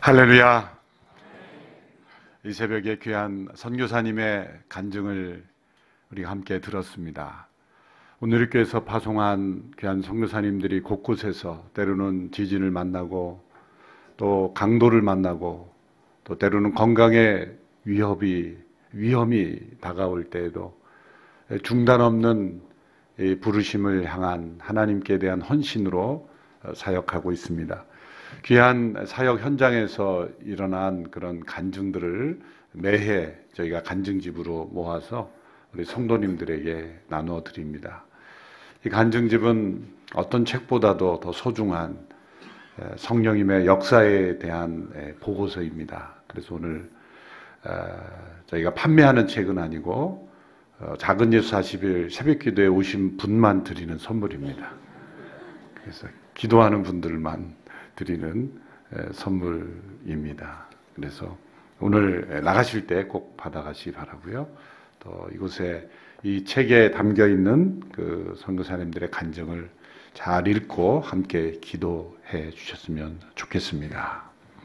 할렐루야. 이 새벽에 귀한 선교사님의 간증을 우리가 함께 들었습니다. 오늘 교회에서 파송한 귀한 선교사님들이 곳곳에서 때로는 지진을 만나고 또 강도를 만나고 또 때로는 건강에 위험이 다가올 때에도 중단 없는 부르심을 향한 하나님께 대한 헌신으로 사역하고 있습니다. 귀한 사역 현장에서 일어난 그런 간증들을 매해 저희가 간증집으로 모아서 우리 성도님들에게 나누어 드립니다. 이 간증집은 어떤 책보다도 더 소중한 성령님의 역사에 대한 보고서입니다. 그래서 오늘 저희가 판매하는 책은 아니고 작은 예수 40일 새벽기도에 오신 분만 드리는 선물입니다. 그래서 기도하는 분들만 드리는 선물입니다. 그래서 오늘 나가실 때 꼭 받아가시기 바라고요. 또 이곳에 이 책에 담겨 있는 그 선교사님들의 간증을 잘 읽고 함께 기도해 주셨으면 좋겠습니다.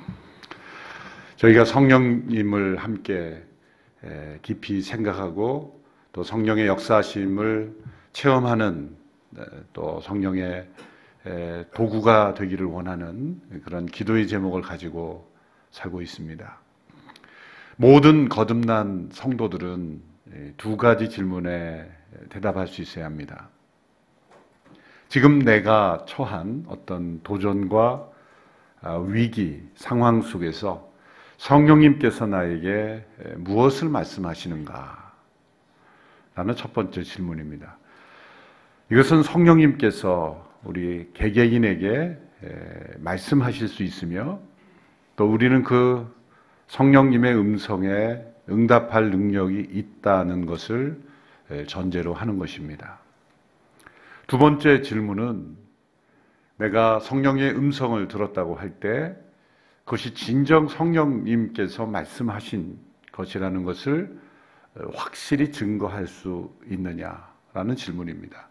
저희가 성령님을 함께 깊이 생각하고 또 성령의 역사하심을 체험하는 또 성령의 도구가 되기를 원하는 그런 기도의 제목을 가지고 살고 있습니다. 모든 거듭난 성도들은 두 가지 질문에 대답할 수 있어야 합니다. 지금 내가 처한 어떤 도전과 위기, 상황 속에서 성령님께서 나에게 무엇을 말씀하시는가? 라는 첫 번째 질문입니다. 이것은 성령님께서 우리 개개인에게 말씀하실 수 있으며 또 우리는 그 성령님의 음성에 응답할 능력이 있다는 것을 전제로 하는 것입니다. 두 번째 질문은 내가 성령의 음성을 들었다고 할 때 그것이 진정 성령님께서 말씀하신 것이라는 것을 확실히 증거할 수 있느냐라는 질문입니다.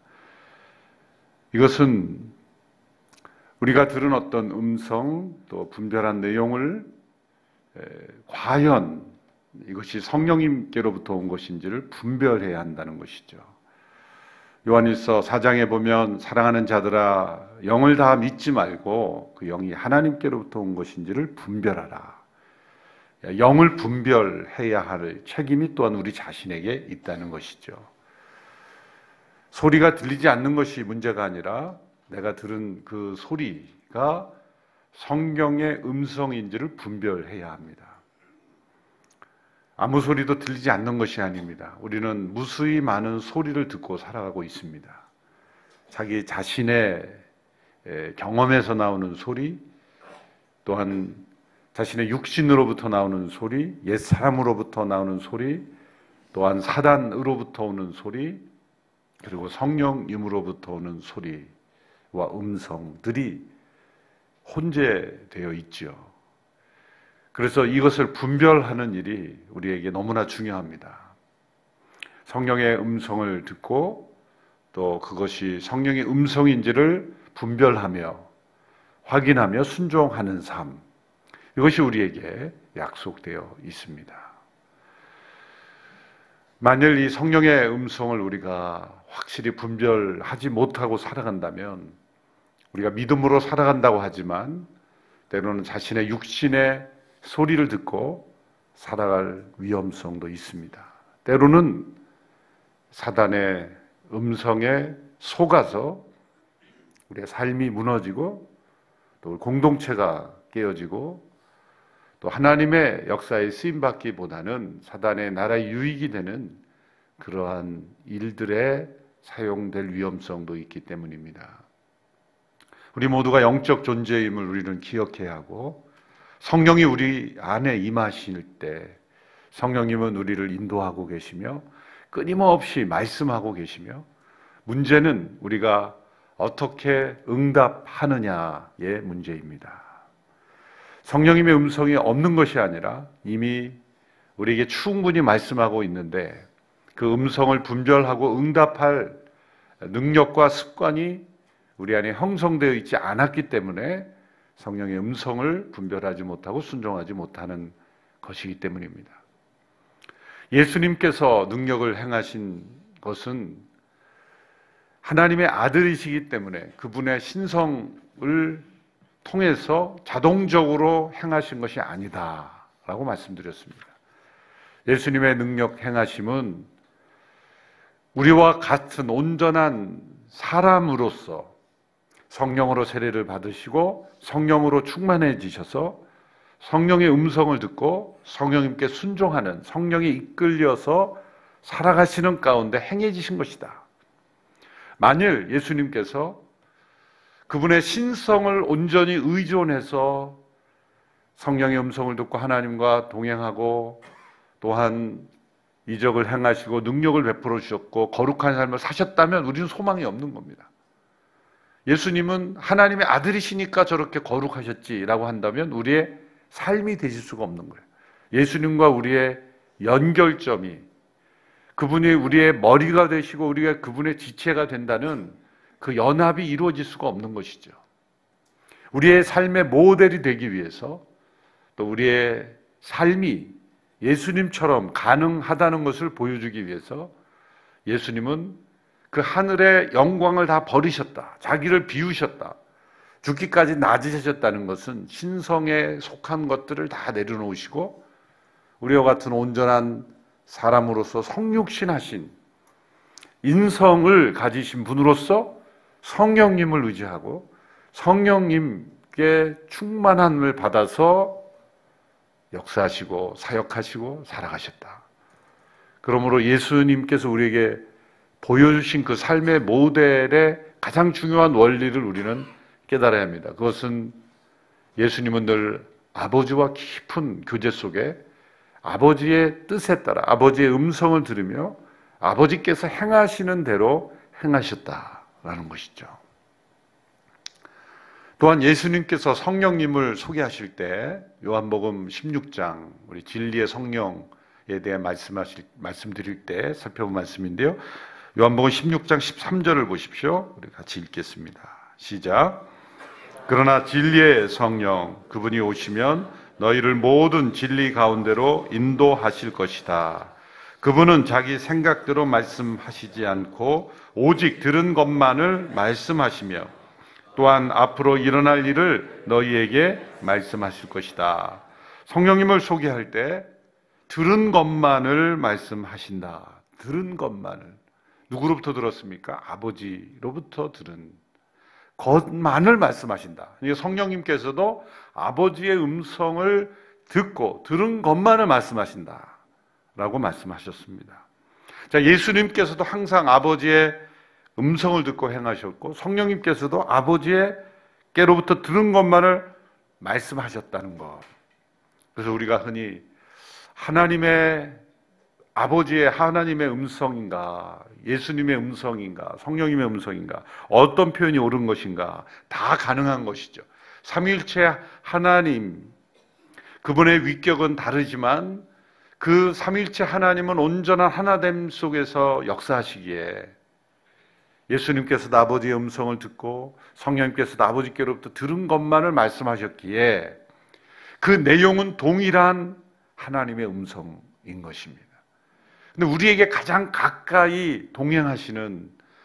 이것은 우리가 들은 어떤 음성 또 분별한 내용을 과연 이것이 성령님께로부터 온 것인지를 분별해야 한다는 것이죠. 요한일서 4장에 보면 사랑하는 자들아 영을 다 믿지 말고 그 영이 하나님께로부터 온 것인지를 분별하라. 영을 분별해야 할 책임이 또한 우리 자신에게 있다는 것이죠. 소리가 들리지 않는 것이 문제가 아니라 내가 들은 그 소리가 성경의 음성인지를 분별해야 합니다. 아무 소리도 들리지 않는 것이 아닙니다. 우리는 무수히 많은 소리를 듣고 살아가고 있습니다. 자기 자신의 경험에서 나오는 소리, 또한 자신의 육신으로부터 나오는 소리, 옛사람으로부터 나오는 소리, 또한 사단으로부터 오는 소리, 그리고 성령님으로부터 오는 소리와 음성들이 혼재되어 있죠. 그래서 이것을 분별하는 일이 우리에게 너무나 중요합니다. 성령의 음성을 듣고 또 그것이 성령의 음성인지를 분별하며 확인하며 순종하는 삶, 이것이 우리에게 약속되어 있습니다. 만일 이 성령의 음성을 우리가 확실히 분별하지 못하고 살아간다면 우리가 믿음으로 살아간다고 하지만 때로는 자신의 육신의 소리를 듣고 살아갈 위험성도 있습니다. 때로는 사단의 음성에 속아서 우리의 삶이 무너지고 또 공동체가 깨어지고 또 하나님의 역사에 쓰임받기보다는 사단의 나라의 유익이 되는 그러한 일들에 사용될 위험성도 있기 때문입니다. 우리 모두가 영적 존재임을 우리는 기억해야 하고 성령이 우리 안에 임하실 때 성령님은 우리를 인도하고 계시며 끊임없이 말씀하고 계시며 문제는 우리가 어떻게 응답하느냐의 문제입니다. 성령님의 음성이 없는 것이 아니라 이미 우리에게 충분히 말씀하고 있는데 그 음성을 분별하고 응답할 능력과 습관이 우리 안에 형성되어 있지 않았기 때문에 성령의 음성을 분별하지 못하고 순종하지 못하는 것이기 때문입니다. 예수님께서 능력을 행하신 것은 하나님의 아들이시기 때문에 그분의 신성을 통해서 자동적으로 행하신 것이 아니다라고 말씀드렸습니다. 예수님의 능력 행하심은 우리와 같은 온전한 사람으로서 성령으로 세례를 받으시고 성령으로 충만해지셔서 성령의 음성을 듣고 성령님께 순종하는, 성령에 이끌려서 살아가시는 가운데 행해지신 것이다. 만일 예수님께서 그분의 신성을 온전히 의존해서 성령의 음성을 듣고 하나님과 동행하고 또한 이적을 행하시고 능력을 베풀어 주셨고 거룩한 삶을 사셨다면 우리는 소망이 없는 겁니다. 예수님은 하나님의 아들이시니까 저렇게 거룩하셨지라고 한다면 우리의 삶이 되실 수가 없는 거예요. 예수님과 우리의 연결점이, 그분이 우리의 머리가 되시고 우리가 그분의 지체가 된다는 그 연합이 이루어질 수가 없는 것이죠. 우리의 삶의 모델이 되기 위해서, 또 우리의 삶이 예수님처럼 가능하다는 것을 보여주기 위해서 예수님은 그 하늘의 영광을 다 버리셨다, 자기를 비우셨다, 죽기까지 낮으셨다는 것은 신성에 속한 것들을 다 내려놓으시고 우리와 같은 온전한 사람으로서 성육신하신 인성을 가지신 분으로서 성령님을 의지하고 성령님께 충만함을 받아서 역사하시고 사역하시고 살아가셨다. 그러므로 예수님께서 우리에게 보여주신 그 삶의 모델의 가장 중요한 원리를 우리는 깨달아야 합니다. 그것은 예수님은 늘 아버지와 깊은 교제 속에 아버지의 뜻에 따라 아버지의 음성을 들으며 아버지께서 행하시는 대로 행하셨다라는 것이죠. 또한 예수님께서 성령님을 소개하실 때 요한복음 16장 우리 진리의 성령에 대해 말씀드릴 때 살펴본 말씀인데요. 요한복음 16장 13절을 보십시오. 우리 같이 읽겠습니다. 시작. 그러나 진리의 성령 그분이 오시면 너희를 모든 진리 가운데로 인도하실 것이다. 그분은 자기 생각대로 말씀하시지 않고 오직 들은 것만을 말씀하시며 또한 앞으로 일어날 일을 너희에게 말씀하실 것이다. 성령님을 소개할 때 들은 것만을 말씀하신다. 들은 것만을. 누구로부터 들었습니까? 아버지로부터 들은 것만을 말씀하신다. 성령님께서도 아버지의 음성을 듣고 들은 것만을 말씀하신다 라고 말씀하셨습니다. 자, 예수님께서도 항상 아버지의 음성을 듣고 행하셨고 성령님께서도 아버지께로부터 들은 것만을 말씀하셨다는 것. 그래서 우리가 흔히 아버지의 하나님의 음성인가, 예수님의 음성인가, 성령님의 음성인가, 어떤 표현이 옳은 것인가, 다 가능한 것이죠. 삼위일체 하나님, 그분의 위격은 다르지만 그 삼위일체 하나님은 온전한 하나됨 속에서 역사하시기에 예수님께서도 아버지의 음성을 듣고 성령님께서도 아버지께로부터 들은 것만을 말씀하셨기에 그 내용은 동일한 하나님의 음성인 것입니다. 근데 우리에게 가장 가까이 동행하시는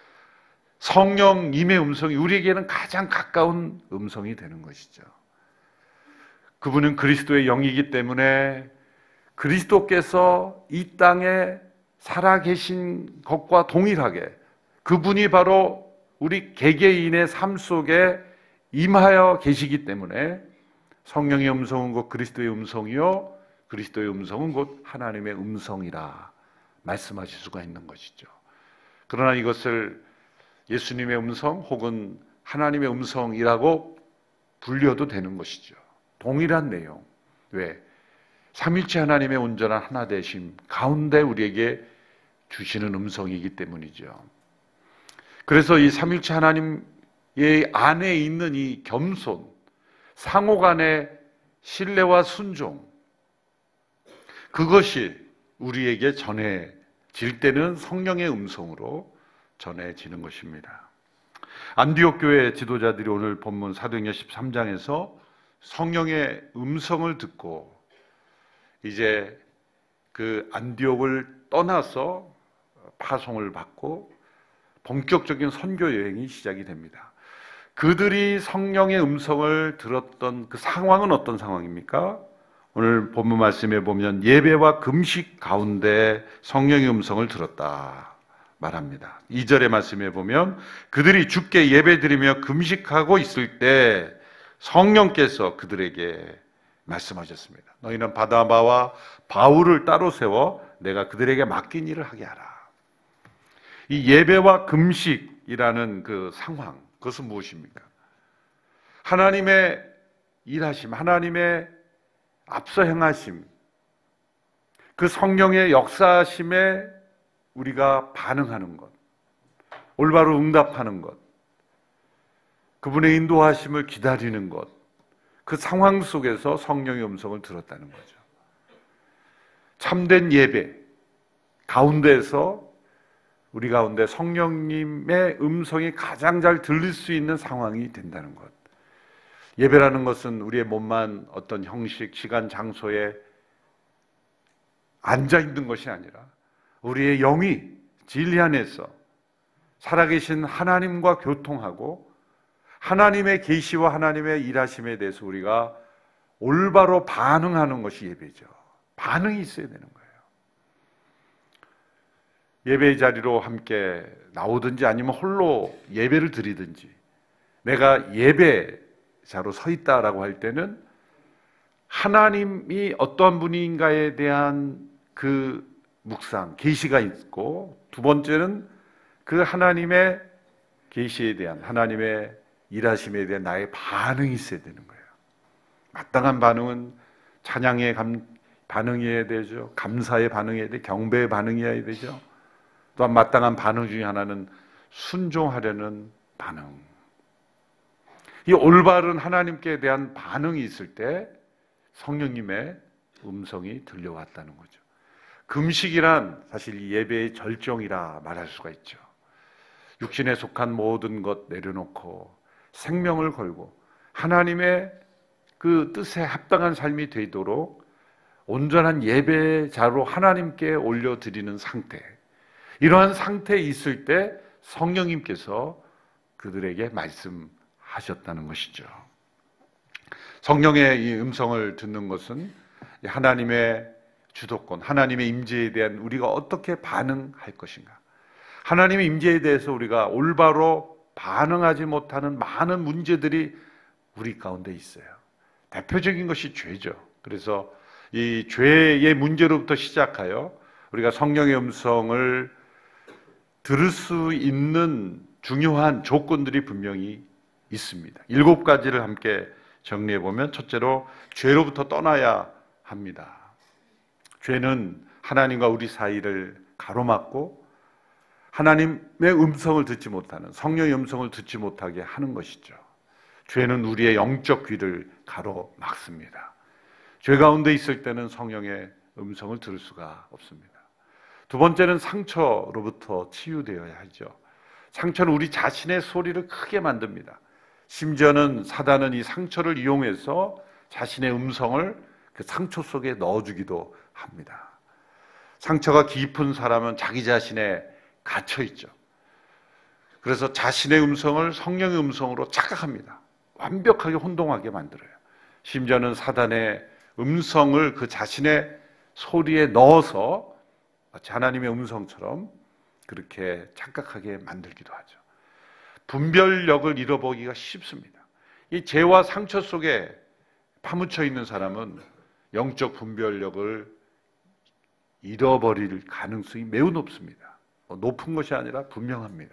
성령님의 음성이 우리에게는 가장 가까운 음성이 되는 것이죠. 그분은 그리스도의 영이기 때문에 그리스도께서 이 땅에 살아계신 것과 동일하게 그분이 바로 우리 개개인의 삶 속에 임하여 계시기 때문에 성령의 음성은 곧 그리스도의 음성이요 그리스도의 음성은 곧 하나님의 음성이라 말씀하실 수가 있는 것이죠. 그러나 이것을 예수님의 음성 혹은 하나님의 음성이라고 불려도 되는 것이죠. 동일한 내용. 왜? 삼위일체 하나님의 온전한 하나되심 가운데 우리에게 주시는 음성이기 때문이죠. 그래서 이 삼위일체 하나님의 안에 있는 이 겸손, 상호 간의 신뢰와 순종, 그것이 우리에게 전해질 때는 성령의 음성으로 전해지는 것입니다. 안디옥 교회 지도자들이 오늘 본문 사도행전 13장에서 성령의 음성을 듣고 이제 그 안디옥을 떠나서 파송을 받고 본격적인 선교 여행이 시작이 됩니다. 그들이 성령의 음성을 들었던 그 상황은 어떤 상황입니까? 오늘 본문 말씀에 보면 예배와 금식 가운데 성령의 음성을 들었다 말합니다. 2절의 말씀에 보면 그들이 주께 예배드리며 금식하고 있을 때 성령께서 그들에게 말씀하셨습니다. 너희는 바나바와 바울을 따로 세워 내가 그들에게 맡긴 일을 하게 하라. 이 예배와 금식이라는 그 상황, 그것은 무엇입니까? 하나님의 일하심, 하나님의 앞서 행하심, 그 성령의 역사하심에 우리가 반응하는 것, 올바로 응답하는 것, 그분의 인도하심을 기다리는 것, 그 상황 속에서 성령의 음성을 들었다는 거죠. 참된 예배 가운데에서 우리 가운데 성령님의 음성이 가장 잘 들릴 수 있는 상황이 된다는 것. 예배라는 것은 우리의 몸만 어떤 형식, 시간, 장소에 앉아 있는 것이 아니라 우리의 영이 진리 안에서 살아계신 하나님과 교통하고 하나님의 계시와 하나님의 일하심에 대해서 우리가 올바로 반응하는 것이 예배죠. 반응이 있어야 되는 거예요. 예배의 자리로 함께 나오든지 아니면 홀로 예배를 드리든지 내가 예배자로 서 있다라고 할 때는 하나님이 어떠한 분인가에 대한 그 묵상, 계시가 있고 두 번째는 그 하나님의 계시에 대한 하나님의 일하심에 대한 나의 반응이 있어야 되는 거예요. 마땅한 반응은 찬양의 반응이어야 되죠. 감사의 반응이어야 되죠. 경배의 반응이어야 되죠. 또한 마땅한 반응 중에 하나는 순종하려는 반응. 이 올바른 하나님께 대한 반응이 있을 때 성령님의 음성이 들려왔다는 거죠. 금식이란 사실 이 예배의 절정이라 말할 수가 있죠. 육신에 속한 모든 것 내려놓고 생명을 걸고 하나님의 그 뜻에 합당한 삶이 되도록 온전한 예배자로 하나님께 올려드리는 상태, 이러한 상태에 있을 때 성령님께서 그들에게 말씀하셨다는 것이죠. 성령의 이 음성을 듣는 것은 하나님의 주도권, 하나님의 임재에 대한 우리가 어떻게 반응할 것인가, 하나님의 임재에 대해서 우리가 올바로 반응하지 못하는 많은 문제들이 우리 가운데 있어요. 대표적인 것이 죄죠. 그래서 이 죄의 문제로부터 시작하여 우리가 성령의 음성을 들을 수 있는 중요한 조건들이 분명히 있습니다. 7가지를 함께 정리해 보면, 첫째로 죄로부터 떠나야 합니다. 죄는 하나님과 우리 사이를 가로막고 하나님의 음성을 듣지 못하는, 성령의 음성을 듣지 못하게 하는 것이죠. 죄는 우리의 영적 귀를 가로막습니다. 죄 가운데 있을 때는 성령의 음성을 들을 수가 없습니다. 두 번째는 상처로부터 치유되어야 하죠. 상처는 우리 자신의 소리를 크게 만듭니다. 심지어는 사단은 이 상처를 이용해서 자신의 음성을 그 상처 속에 넣어주기도 합니다. 상처가 깊은 사람은 자기 자신에 갇혀있죠. 그래서 자신의 음성을 성령의 음성으로 착각합니다. 완벽하게 혼동하게 만들어요. 심지어는 사단의 음성을 그 자신의 소리에 넣어서 마치 하나님의 음성처럼 그렇게 착각하게 만들기도 하죠. 분별력을 잃어버리기가 쉽습니다. 이 죄와 상처 속에 파묻혀 있는 사람은 영적 분별력을 잃어버릴 가능성이 매우 높습니다. 높은 것이 아니라 분명합니다.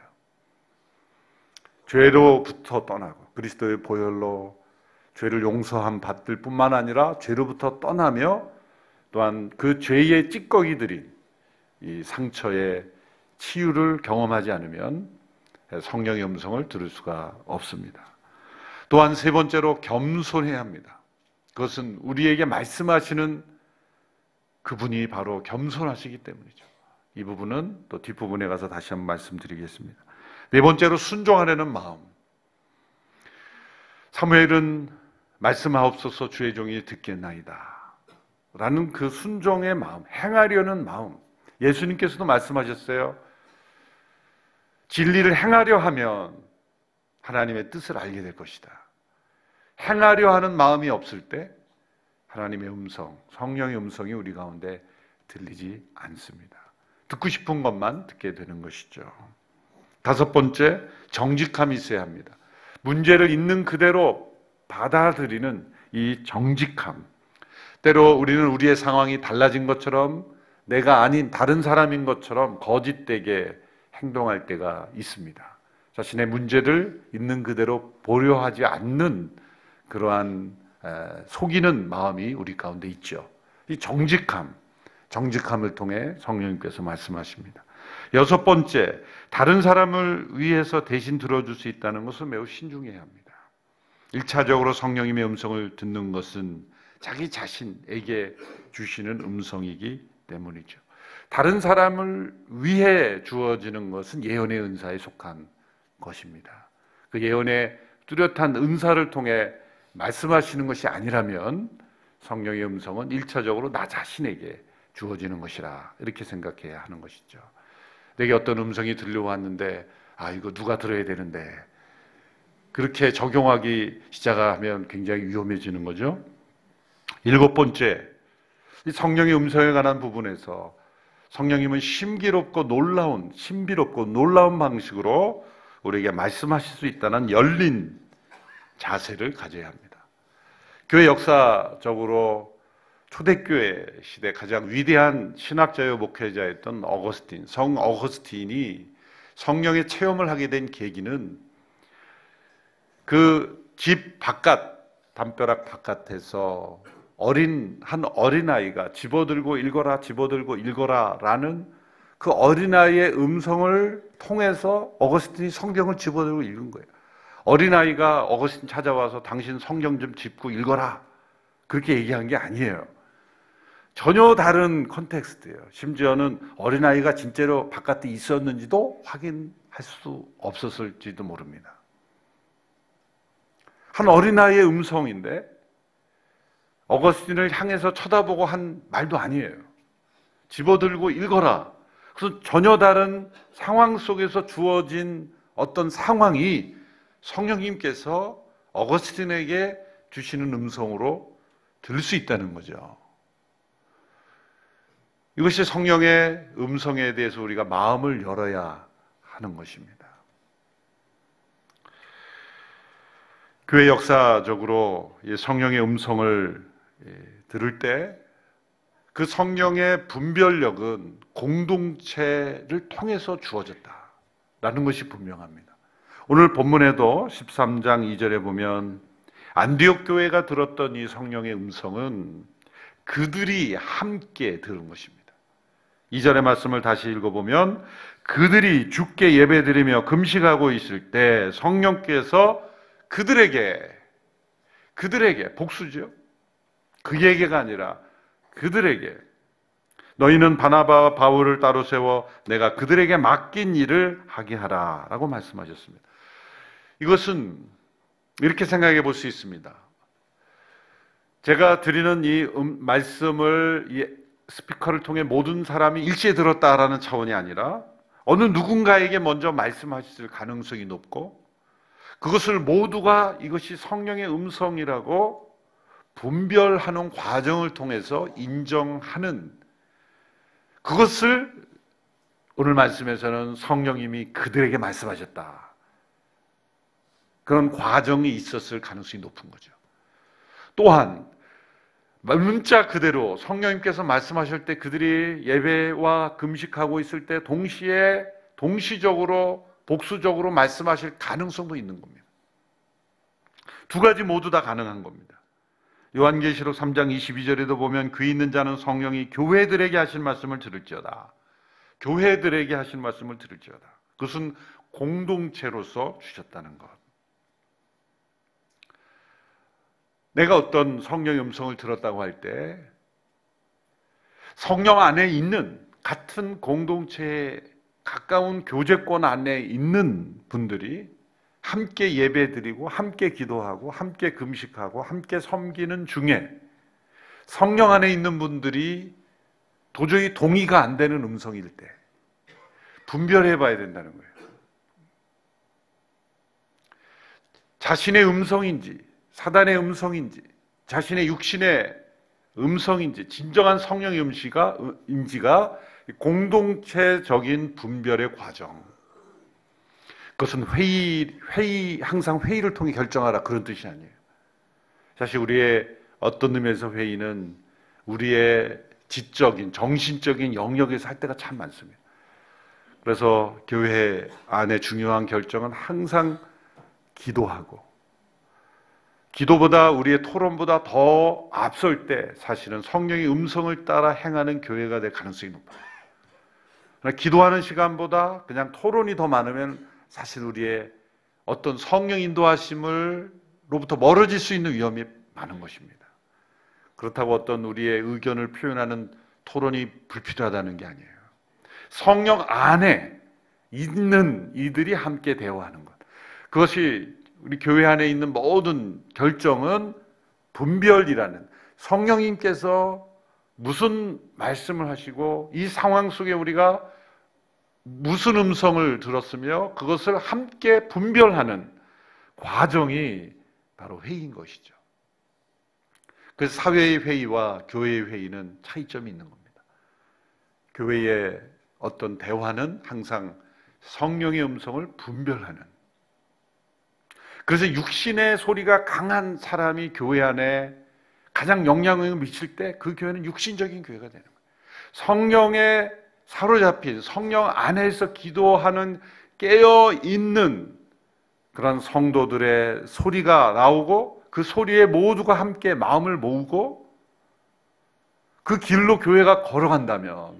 죄로부터 떠나고 그리스도의 보혈로 죄를 용서함 받을 뿐만 아니라 죄로부터 떠나며 또한 그 죄의 찌꺼기들이 이 상처의 치유를 경험하지 않으면 성령의 음성을 들을 수가 없습니다. 또한 세 번째로 겸손해야 합니다. 그것은 우리에게 말씀하시는 그분이 바로 겸손하시기 때문이죠. 이 부분은 또 뒷부분에 가서 다시 한번 말씀드리겠습니다. 네 번째로 순종하려는 마음. 사무엘은 말씀하옵소서 주의 종이 듣겠나이다 라는 그 순종의 마음, 행하려는 마음. 예수님께서도 말씀하셨어요. 진리를 행하려 하면 하나님의 뜻을 알게 될 것이다. 행하려 하는 마음이 없을 때 하나님의 음성, 성령의 음성이 우리 가운데 들리지 않습니다. 듣고 싶은 것만 듣게 되는 것이죠. 다섯 번째, 정직함이 있어야 합니다. 문제를 있는 그대로 받아들이는 이 정직함. 때로 우리는 우리의 상황이 달라진 것처럼, 내가 아닌 다른 사람인 것처럼 거짓되게 행동할 때가 있습니다. 자신의 문제를 있는 그대로 보려하지 않는 그러한 속이는 마음이 우리 가운데 있죠. 이 정직함을 통해 성령님께서 말씀하십니다. 여섯 번째, 다른 사람을 위해서 대신 들어줄 수 있다는 것을 매우 신중해야 합니다. 1차적으로 성령님의 음성을 듣는 것은 자기 자신에게 주시는 음성이기 때문이죠. 다른 사람을 위해 주어지는 것은 예언의 은사에 속한 것입니다. 그 예언의 뚜렷한 은사를 통해 말씀하시는 것이 아니라면 성령의 음성은 1차적으로 나 자신에게 주어지는 것이라 이렇게 생각해야 하는 것이죠. 내게 어떤 음성이 들려왔는데 이거 누가 들어야 되는데 그렇게 적용하기 시작하면 굉장히 위험해지는 거죠. 일곱 번째, 이 성령의 음성에 관한 부분에서 성령님은 신비롭고 놀라운 방식으로 우리에게 말씀하실 수 있다는 열린 자세를 가져야 합니다. 교회 역사적으로 초대교회 시대 가장 위대한 신학자요 목회자였던 성 어거스틴이 성령의 체험을 하게 된 계기는 그 집 바깥, 담벼락 바깥에서 한 어린아이가 집어들고 읽어라 라는 그 어린아이의 음성을 통해서 어거스틴이 성경을 집어들고 읽은 거예요. 어린아이가 어거스틴 찾아와서 당신 성경 좀 짚고 읽어라 그렇게 얘기한 게 아니에요. 전혀 다른 컨텍스트예요. 심지어는 어린아이가 진짜로 바깥에 있었는지도 확인할 수 없었을지도 모릅니다. 한 어린아이의 음성인데 어거스틴을 향해서 쳐다보고 한 말도 아니에요. 집어들고 읽어라. 그래서 전혀 다른 상황 속에서 주어진 어떤 상황이 성령님께서 어거스틴에게 주시는 음성으로 들을 수 있다는 거죠. 이것이 성령의 음성에 대해서 우리가 마음을 열어야 하는 것입니다. 교회 역사적으로 성령의 음성을 들을 때 그 성령의 분별력은 공동체를 통해서 주어졌다라는 것이 분명합니다. 오늘 본문에도 13장 2절에 보면 안디옥 교회가 들었던 이 성령의 음성은 그들이 함께 들은 것입니다. 2절의 말씀을 다시 읽어보면 그들이 주께 예배드리며 금식하고 있을 때 성령께서 그들에게 복수죠. 그에게가 아니라 그들에게 너희는 바나바와 바울을 따로 세워 내가 그들에게 맡긴 일을 하게 하라 라고 말씀하셨습니다. 이것은 이렇게 생각해 볼 수 있습니다. 제가 드리는 이 말씀을 이 스피커를 통해 모든 사람이 일제히 들었다라는 차원이 아니라 어느 누군가에게 먼저 말씀하실 가능성이 높고 그것을 모두가 이것이 성령의 음성이라고 분별하는 과정을 통해서 인정하는 그것을 오늘 말씀에서는 성령님이 그들에게 말씀하셨다. 그런 과정이 있었을 가능성이 높은 거죠. 또한 문자 그대로 성령님께서 말씀하실 때 그들이 예배와 금식하고 있을 때 동시적으로 복수적으로 말씀하실 가능성도 있는 겁니다. 두 가지 모두 다 가능한 겁니다. 요한계시록 3장 22절에도 보면 귀 있는 자는 성령이 교회들에게 하신 말씀을 들을지어다. 교회들에게 하신 말씀을 들을지어다. 그것은 공동체로서 주셨다는 것. 내가 어떤 성령의 음성을 들었다고 할 때 성령 안에 있는 같은 공동체에 가까운 교제권 안에 있는 분들이 함께 예배드리고 함께 기도하고 함께 금식하고 함께 섬기는 중에 성령 안에 있는 분들이 도저히 동의가 안 되는 음성일 때 분별해 봐야 된다는 거예요. 자신의 음성인지 사단의 음성인지 자신의 육신의 음성인지 진정한 성령의 인지가 공동체적인 분별의 과정. 그것은 항상 회의를 통해 결정하라 그런 뜻이 아니에요. 사실 우리의 어떤 의미에서 회의는 우리의 지적인 정신적인 영역에서 할 때가 참 많습니다. 그래서 교회 안에 중요한 결정은 항상 기도하고 기도보다 우리의 토론보다 더 앞설 때 사실은 성령의 음성을 따라 행하는 교회가 될 가능성이 높아요. 그러나 기도하는 시간보다 그냥 토론이 더 많으면 사실 우리의 어떤 성령 인도하심으로부터 멀어질 수 있는 위험이 많은 것입니다. 그렇다고 어떤 우리의 의견을 표현하는 토론이 불필요하다는 게 아니에요. 성령 안에 있는 이들이 함께 대화하는 것. 그것이 우리 교회 안에 있는 모든 결정은 분별이라는 성령님께서 무슨 말씀을 하시고 이 상황 속에 우리가 무슨 음성을 들었으며 그것을 함께 분별하는 과정이 바로 회의인 것이죠. 그래서 사회의 회의와 교회의 회의는 차이점이 있는 겁니다. 교회의 어떤 대화는 항상 성령의 음성을 분별하는, 그래서 육신의 소리가 강한 사람이 교회 안에 가장 영향을 미칠 때 그 교회는 육신적인 교회가 되는 거예요. 성령에 사로잡힌 성령 안에서 기도하는 깨어있는 그런 성도들의 소리가 나오고 그 소리에 모두가 함께 마음을 모으고 그 길로 교회가 걸어간다면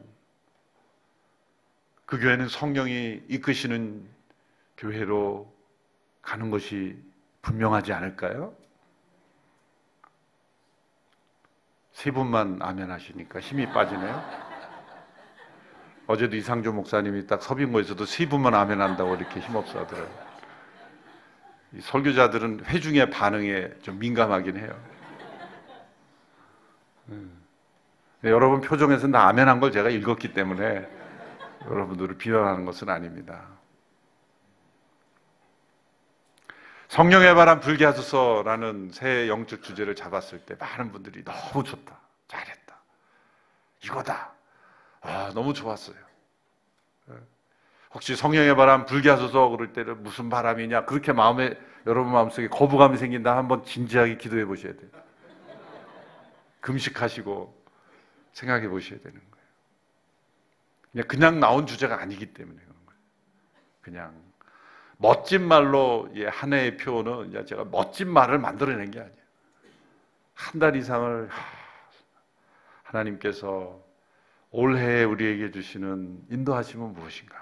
그 교회는 성령이 이끄시는 교회로 가는 것이 분명하지 않을까요? 세 분만 아멘 하시니까 힘이 빠지네요. 어제도 이상조 목사님이 딱 서빙고에서도 세 분만 아멘 한다고 이렇게 힘없어 하더라고요. 이 설교자들은 회중의 반응에 좀 민감하긴 해요. 여러분 표정에서는 다 아멘 한 걸 제가 읽었기 때문에 여러분들을 비난하는 것은 아닙니다. 성령의 바람 불게 하소서라는 새 영적 주제를 잡았을 때 많은 분들이 너무 좋다, 잘했다, 이거다, 너무 좋았어요. 혹시 성령의 바람 불게 하소서 그럴 때는 무슨 바람이냐 그렇게 여러분 마음속에 거부감이 생긴다 한번 진지하게 기도해 보셔야 돼요. 금식하시고 생각해 보셔야 되는 거예요. 그냥 나온 주제가 아니기 때문에 그런 거예요. 그냥 멋진 말로 한 해의 표는 제가 멋진 말을 만들어낸 게 아니에요. 한 달 이상을 하나님께서 올해 우리에게 주시는 인도하심은 무엇인가?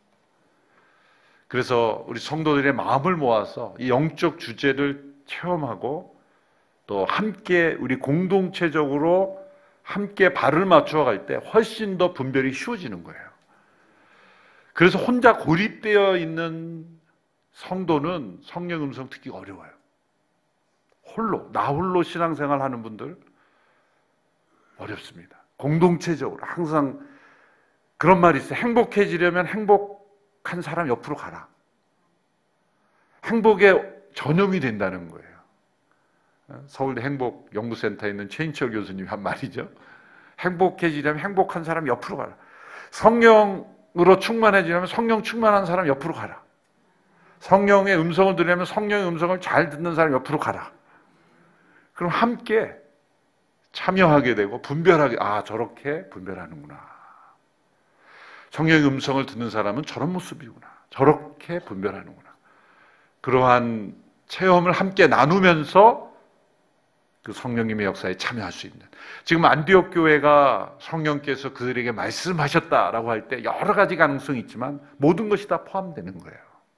그래서 우리 성도들의 마음을 모아서 이 영적 주제를 체험하고 또 함께 우리 공동체적으로 함께 발을 맞추어 갈 때 훨씬 더 분별이 쉬워지는 거예요. 그래서 혼자 고립되어 있는 성도는 성령 음성 듣기가 어려워요. 나 홀로 신앙생활 하는 분들 어렵습니다. 공동체적으로 항상 그런 말이 있어요. 행복해지려면 행복한 사람 옆으로 가라. 행복의 전염이 된다는 거예요. 서울대 행복연구센터에 있는 최인철 교수님이 한 말이죠. 행복해지려면 행복한 사람 옆으로 가라. 성령으로 충만해지려면 성령 충만한 사람 옆으로 가라. 성령의 음성을 들으려면 성령의 음성을 잘 듣는 사람 옆으로 가라. 그럼 함께 참여하게 되고 분별하게, 저렇게 분별하는구나. 성령의 음성을 듣는 사람은 저런 모습이구나. 저렇게 분별하는구나. 그러한 체험을 함께 나누면서 그 성령님의 역사에 참여할 수 있는. 지금 안디옥 교회가 성령께서 그들에게 말씀하셨다라고 할 때 여러 가지 가능성이 있지만 모든 것이 다 포함되는 거예요.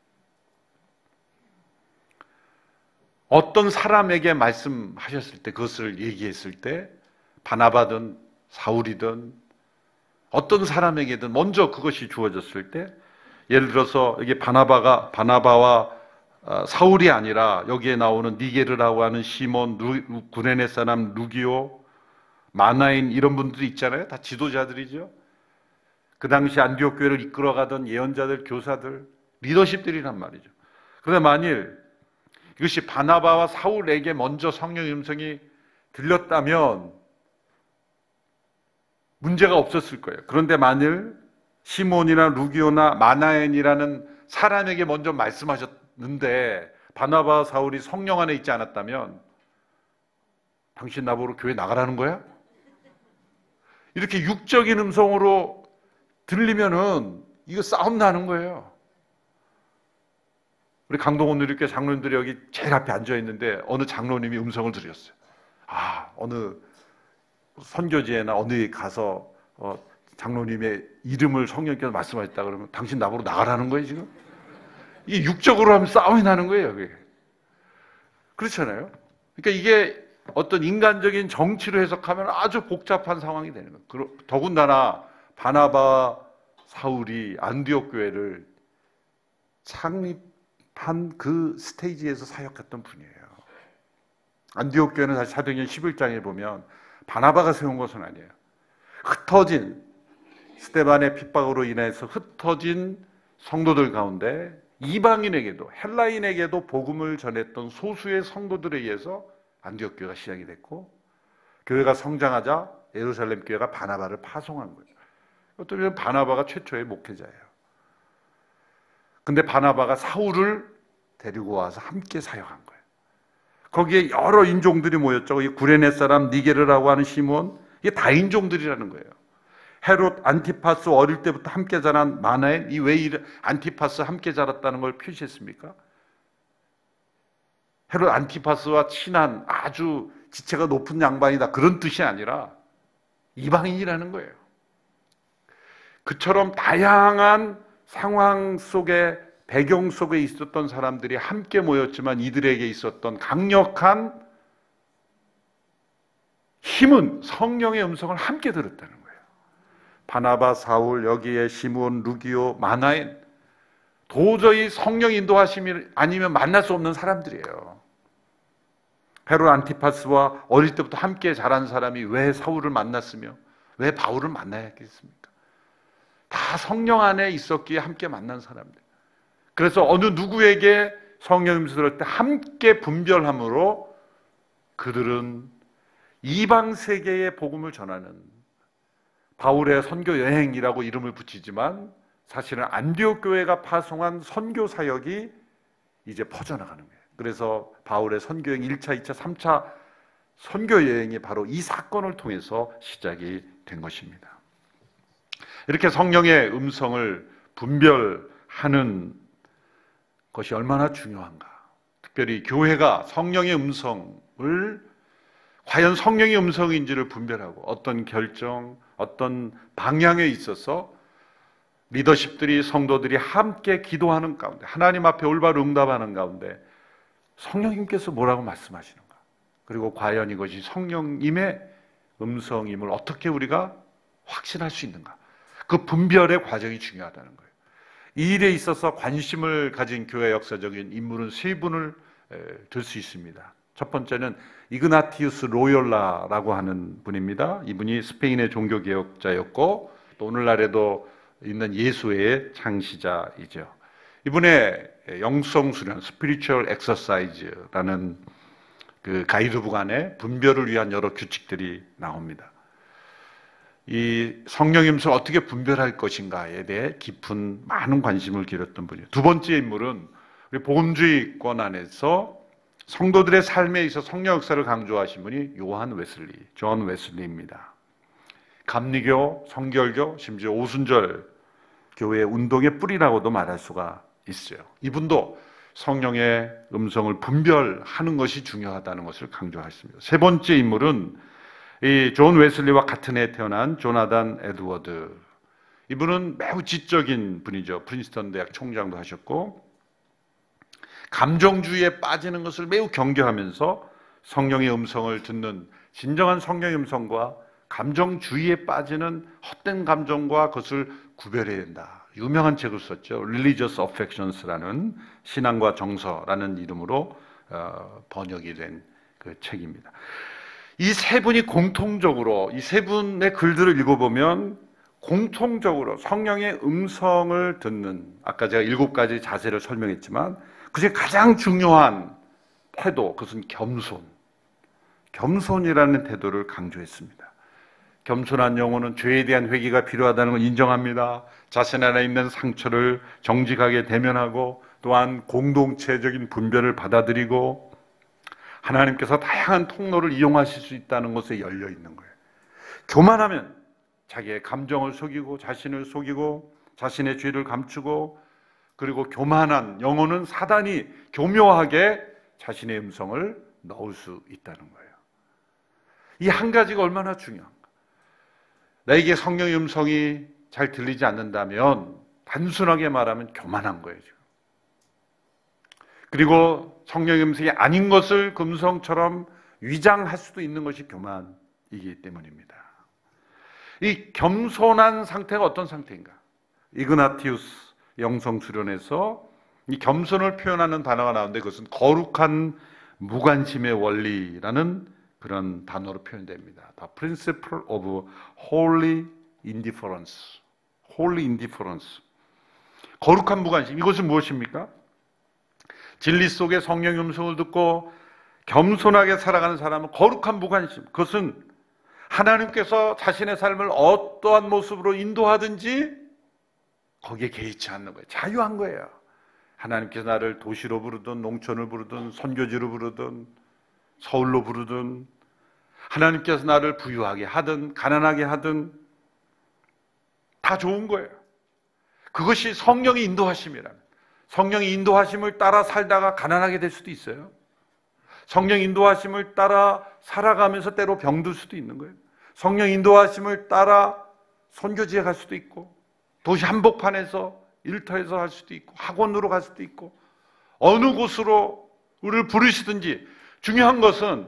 어떤 사람에게 말씀하셨을 때, 그것을 얘기했을 때 바나바든 사울이든 어떤 사람에게든 먼저 그것이 주어졌을 때, 예를 들어서 이게 바나바와 사울이 아니라 여기에 나오는 니게르라고 하는 시몬, 구레네 사람 루기오, 마나인 이런 분들이 있잖아요. 다 지도자들이죠. 그 당시 안디옥 교회를 이끌어가던 예언자들, 교사들, 리더십들이란 말이죠. 그런데 만일 이것이 바나바와 사울에게 먼저 성령의 음성이 들렸다면 문제가 없었을 거예요. 그런데 만일 시몬이나 루기오나 마나엔이라는 사람에게 먼저 말씀하셨는데 바나바와 사울이 성령 안에 있지 않았다면 당신 나보고 교회 나가라는 거야? 이렇게 육적인 음성으로 들리면은 이거 싸움 나는 거예요. 우리 강동원 누리교회 장로님들이 여기 제일 앞에 앉아 있는데 어느 장로님이 음성을 들으셨어요. 어느 선교지에나 어디에 가서 장로님의 이름을 성령께서 말씀하셨다 그러면 당신 나보고 나가라는 거예요 지금? 이게 육적으로 하면 싸움이 나는 거예요. 그게. 그렇잖아요. 그러니까 이게 어떤 인간적인 정치로 해석하면 아주 복잡한 상황이 되는 거예요. 더군다나 바나바 사울이 안디옥 교회를 창립한 그 스테이지에서 사역했던 분이에요. 안디옥 교회는 사실 사도행전 11장에 보면 바나바가 세운 것은 아니에요. 흩어진 스데반의 핍박으로 인해서 흩어진 성도들 가운데 이방인에게도 헬라인에게도 복음을 전했던 소수의 성도들에 의해서 안디옥 교회가 시작이 됐고 교회가 성장하자 예루살렘 교회가 바나바를 파송한 거예요. 어떻게 바나바가 최초의 목회자예요. 근데 바나바가 사울을 데리고 와서 함께 사역한 거예요. 거기에 여러 인종들이 모였죠. 이 구레네 사람 니게르라고 하는 시몬, 이게 다인종들이라는 거예요. 헤롯 안티파스 어릴 때부터 함께 자란 마나엔, 이 왜 안티파스 함께 자랐다는 걸 표시했습니까? 헤롯 안티파스와 친한 아주 지체가 높은 양반이다 그런 뜻이 아니라 이방인이라는 거예요. 그처럼 다양한 상황 속에 배경 속에 있었던 사람들이 함께 모였지만 이들에게 있었던 강력한 힘은 성령의 음성을 함께 들었다는 거예요. 바나바, 사울, 여기에 시몬, 루기오, 마나엔, 도저히 성령 인도하심이 아니면 만날 수 없는 사람들이에요. 헤롯 안티파스와 어릴 때부터 함께 자란 사람이 왜 사울을 만났으며 왜 바울을 만나야 했겠습니까? 다 성령 안에 있었기에 함께 만난 사람들. 그래서 어느 누구에게 성령 음성을 들을 때 함께 분별함으로 그들은 이방 세계의 복음을 전하는 바울의 선교 여행이라고 이름을 붙이지만 사실은 안디옥 교회가 파송한 선교 사역이 이제 퍼져나가는 거예요. 그래서 바울의 선교 여행 1차, 2차, 3차 선교 여행이 바로 이 사건을 통해서 시작이 된 것입니다. 이렇게 성령의 음성을 분별하는 것이 얼마나 중요한가. 특별히 교회가 성령의 음성을 과연 성령의 음성인지를 분별하고 어떤 결정, 어떤 방향에 있어서 리더십들이 성도들이 함께 기도하는 가운데 하나님 앞에 올바로 응답하는 가운데 성령님께서 뭐라고 말씀하시는가. 그리고 과연 이것이 성령님의 음성임을 어떻게 우리가 확신할 수 있는가. 그 분별의 과정이 중요하다는 거예요. 이 일에 있어서 관심을 가진 교회 역사적인 인물은 세 분을 들 수 있습니다. 첫 번째는 이그나티우스 로욜라라고 하는 분입니다. 이분이 스페인의 종교개혁자였고 또 오늘날에도 있는 예수회의 창시자이죠. 이분의 영성수련, 스피리추얼 엑서사이즈라는 그 가이드북 안에 분별을 위한 여러 규칙들이 나옵니다. 이 성령의 음성을 어떻게 분별할 것인가에 대해 깊은 많은 관심을 기울였던 분이에요. 두 번째 인물은 우리 복음주의권 안에서 성도들의 삶에 있어 성령 역사를 강조하신 분이 요한 웨슬리, 존 웨슬리입니다. 감리교, 성결교, 심지어 오순절 교회의 운동의 뿌리라고도 말할 수가 있어요. 이분도 성령의 음성을 분별하는 것이 중요하다는 것을 강조했습니다. 세 번째 인물은 이 존 웨슬리와 같은 해에 태어난 조나단 에드워드. 이분은 매우 지적인 분이죠. 프린스턴 대학 총장도 하셨고 감정주의에 빠지는 것을 매우 경계하면서 성령의 음성을 듣는 진정한 성령의 음성과 감정주의에 빠지는 헛된 감정과 그것을 구별해야 된다. 유명한 책을 썼죠. Religious Affections라는 신앙과 정서라는 이름으로 번역이 된 그 책입니다. 이 세 분이 공통적으로 이 세 분의 글들을 읽어보면 공통적으로 성령의 음성을 듣는, 아까 제가 7가지 자세를 설명했지만 그중에 가장 중요한 태도, 그것은 겸손이라는 태도를 강조했습니다. 겸손한 영혼은 죄에 대한 회개가 필요하다는 걸 인정합니다. 자신 안에 있는 상처를 정직하게 대면하고 또한 공동체적인 분별을 받아들이고 하나님께서 다양한 통로를 이용하실 수 있다는 것에 열려 있는 거예요. 교만하면 자기의 감정을 속이고 자신을 속이고 자신의 죄를 감추고, 그리고 교만한 영혼은 사단이 교묘하게 자신의 음성을 넣을 수 있다는 거예요. 이 한 가지가 얼마나 중요한가. 나에게 성령의 음성이 잘 들리지 않는다면 단순하게 말하면 교만한 거예요, 지금. 그리고 성령의 음성이 아닌 것을 금성처럼 위장할 수도 있는 것이 교만이기 때문입니다. 이 겸손한 상태가 어떤 상태인가? 이그나티우스 영성수련에서 이 겸손을 표현하는 단어가 나오는데 그것은 거룩한 무관심의 원리라는 그런 단어로 표현됩니다. The Principle of Holy Indifference. Holy Indifference. 거룩한 무관심. 이것은 무엇입니까? 진리 속에 성령의 음성을 듣고 겸손하게 살아가는 사람은 거룩한 무관심. 그것은 하나님께서 자신의 삶을 어떠한 모습으로 인도하든지 거기에 개의치 않는 거예요. 자유한 거예요. 하나님께서 나를 도시로 부르든 농촌을 부르든 선교지로 부르든 서울로 부르든 하나님께서 나를 부유하게 하든 가난하게 하든 다 좋은 거예요. 그것이 성령의 인도하심이라면, 성령의 인도하심을 따라 살다가 가난하게 될 수도 있어요. 성령 인도하심을 따라 살아가면서 때로 병들 수도 있는 거예요. 성령 인도하심을 따라 선교지에 갈 수도 있고, 도시 한복판에서 일터에서 할 수도 있고, 학원으로 갈 수도 있고, 어느 곳으로 우리를 부르시든지, 중요한 것은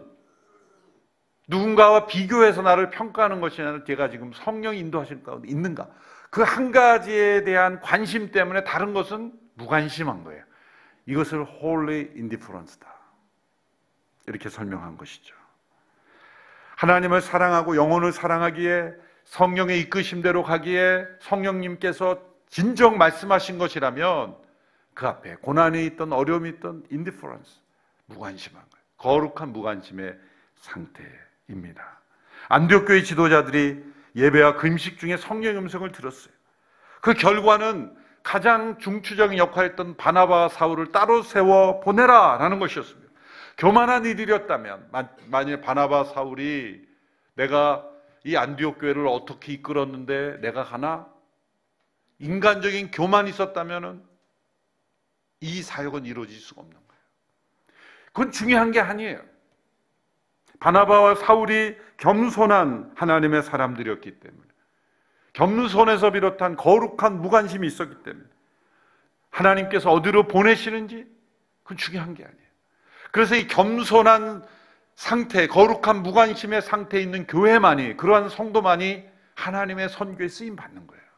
누군가와 비교해서 나를 평가하는 것이 아니라 제가 지금 성령 인도하심 가운데 있는가, 그 한 가지에 대한 관심 때문에 다른 것은 무관심한 거예요. 이것을 Holy Indifference다, 이렇게 설명한 것이죠. 하나님을 사랑하고 영혼을 사랑하기에, 성령의 이끄심대로 가기에 성령님께서 진정 말씀하신 것이라면 그 앞에 고난이 있던 어려움이 있던 indifference, 무관심한 거예요. 거룩한 무관심의 상태입니다. 안디옥 교회 지도자들이 예배와 금식 중에 성령의 음성을 들었어요. 그 결과는 가장 중추적인 역할을 했던 바나바와 사울을 따로 세워 보내라 라는 것이었습니다. 교만한 이들이었다면, 만일 바나바 사울이 내가 이 안디옥 교회를 어떻게 이끌었는데 내가 가나? 인간적인 교만이 있었다면 이 사역은 이루어질 수가 없는 거예요. 그건 중요한 게 아니에요. 바나바와 사울이 겸손한 하나님의 사람들이었기 때문에, 겸손에서 비롯한 거룩한 무관심이 있었기 때문에 하나님께서 어디로 보내시는지 그건 중요한 게 아니에요. 그래서 이 겸손한 상태, 거룩한 무관심의 상태에 있는 교회만이, 그러한 성도만이 하나님의 선교에 쓰임 받는 거예요.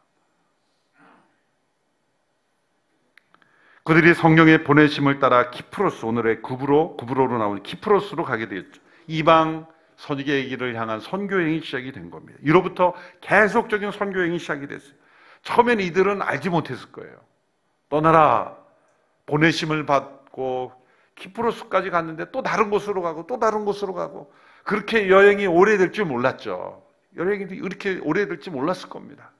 그들이 성령의 보내심을 따라 키프로스, 오늘의 구브로로 나오는 키프로스로 가게 되었죠. 이방 선교회를 향한 선교행이 시작이 된 겁니다. 이로부터 계속적인 선교행이 시작이 됐어요. 처음에는 이들은 알지 못했을 거예요. 떠나라, 보내심을 받고 키프로스까지 갔는데 또 다른 곳으로 가고 또 다른 곳으로 가고, 그렇게 여행이 오래될 줄 몰랐죠. 여행이 이렇게 오래될 줄 몰랐을 겁니다.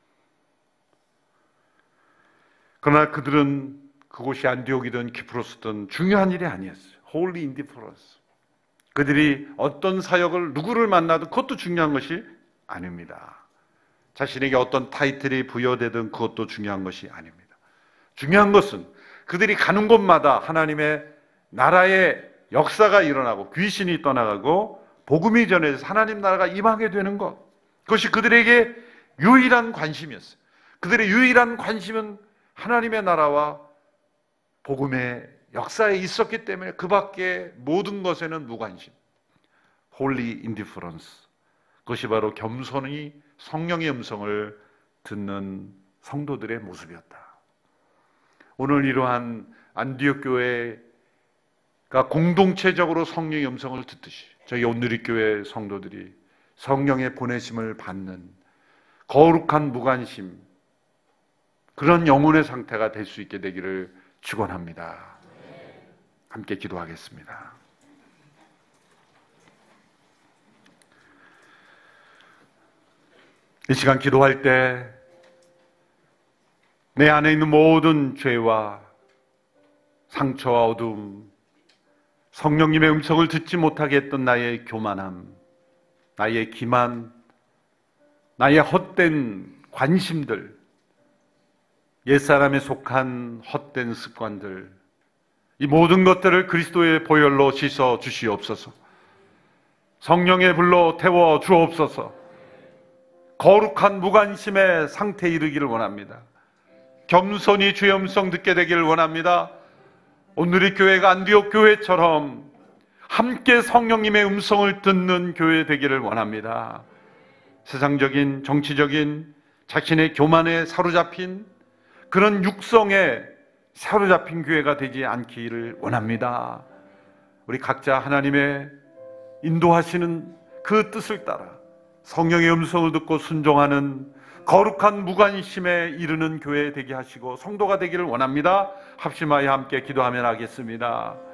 그러나 그들은 그곳이 안디옥이든 키프로스든 중요한 일이 아니었어요. Holy Indifference. 그들이 어떤 사역을 누구를 만나든 그것도 중요한 것이 아닙니다. 자신에게 어떤 타이틀이 부여되든 그것도 중요한 것이 아닙니다. 중요한 것은 그들이 가는 곳마다 하나님의 나라의 역사가 일어나고 귀신이 떠나가고 복음이 전해져서 하나님 나라가 임하게 되는 것, 그것이 그들에게 유일한 관심이었어요. 그들의 유일한 관심은 하나님의 나라와 복음의 역사에 있었기 때문에 그 밖에 모든 것에는 무관심, Holy Indifference. 그것이 바로 겸손히 성령의 음성을 듣는 성도들의 모습이었다. 오늘 이러한 안디옥 교회가 공동체적으로 성령의 음성을 듣듯이 저희 온누리교회 성도들이 성령의 보내심을 받는 거룩한 무관심, 그런 영혼의 상태가 될 수 있게 되기를 축원합니다. 함께 기도하겠습니다. 이 시간 기도할 때 내 안에 있는 모든 죄와 상처와 어두움, 성령님의 음성을 듣지 못하게 했던 나의 교만함, 나의 기만, 나의 헛된 관심들, 옛사람에 속한 헛된 습관들, 이 모든 것들을 그리스도의 보혈로 씻어 주시옵소서. 성령의 불로 태워 주옵소서. 거룩한 무관심의 상태에 이르기를 원합니다. 겸손히 주의 음성 듣게 되기를 원합니다. 오늘의 교회가 안디옥 교회처럼 함께 성령님의 음성을 듣는 교회 되기를 원합니다. 세상적인, 정치적인, 자신의 교만에 사로잡힌 그런 육성에 사로잡힌 교회가 되지 않기를 원합니다. 우리 각자 하나님의 인도하시는 그 뜻을 따라 성령의 음성을 듣고 순종하는 거룩한 무관심에 이르는 교회 되게 하시고 성도가 되기를 원합니다. 합심하여 함께 기도하면 하겠습니다.